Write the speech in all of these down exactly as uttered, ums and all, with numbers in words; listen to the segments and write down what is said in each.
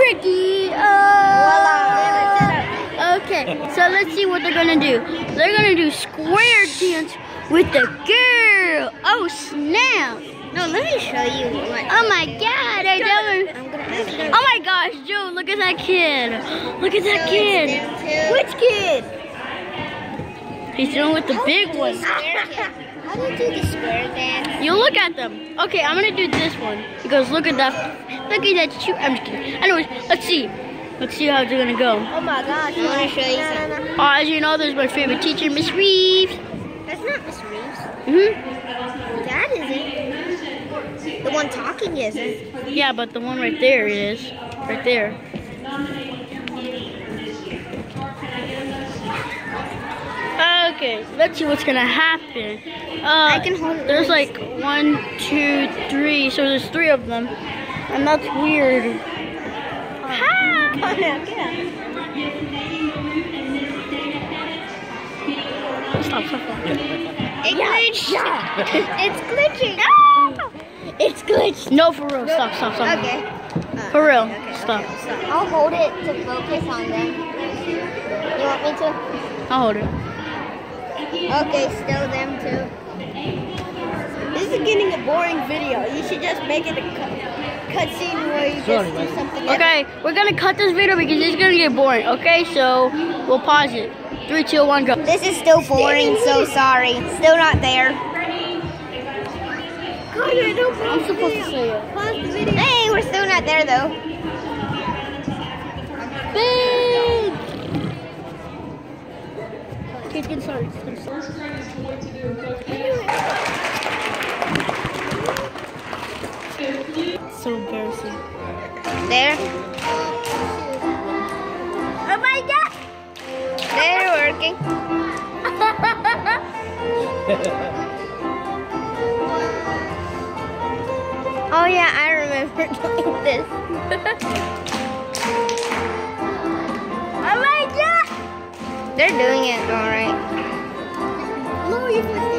Ricky. Oh. Okay, so let's see what they're gonna do. They're gonna do square dance with the girl. Oh snap! No, let me show you what. Oh my God! I never. I'm gonna ask you. Oh my gosh, Joe! Look at that kid. Look at that kid. Which kid? He's doing with the big one. How do you do the square dance? You look at them. Okay, I'm gonna do this one because look at that. Look at that shoot. I'm just kidding. Anyways, let's see. Let's see how they're gonna go. Oh my gosh, I want to show you something. Oh, as you know, there's my favorite teacher, Miss Reeves. That's not Miss Reeves. Mhm. That isn't. The one talking isn't. Yeah, but the one right there is. Right there. Okay, let's see what's gonna happen. Uh, I can hold it. There's like one, two, three. So there's three of them, and that's weird. Ha! Get out. Stop, stop, stop. It glitched. Yeah. It's glitching. No! It's glitched. No, for real. Stop, stop, stop. Okay. Uh, For real. okay, okay, Stop. okay, stop. I'll hold it to focus on them. You want me to? I'll hold it. Okay, still them too. This is getting a boring video. You should just make it a cut, cut scene where you just do something. Okay, we're gonna cut this video because it's gonna get boring. Okay, so we'll pause it. Three, two, one, go. This is still boring, so sorry. Still not there. I'm supposed to say it. Pause the video. Hey, we're still not there though. Big. Okay, it's getting started. It's getting started. So embarrassing. There. Oh my God! They're working. Oh yeah, I remember doing this. Oh my God! They're doing it all right. No, you can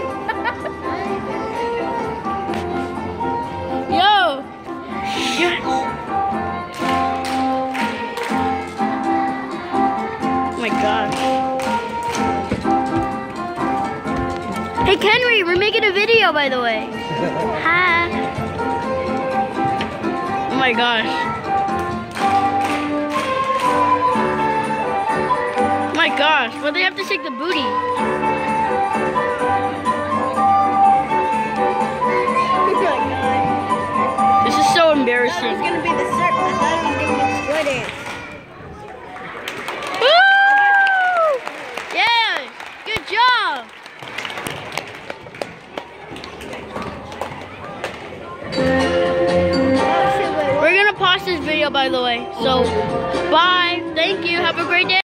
Yo! Yes! Oh my God. Hey Kenry, we're making a video by the way. Hi. Oh my gosh. Oh my gosh, well they have to shake the booty. This is so embarrassing. It's gonna be the circle. I thought it was gonna be the square dance. Woo! Yeah! Good job! We're gonna pause this video by the way. So bye. Thank you. Have a great day.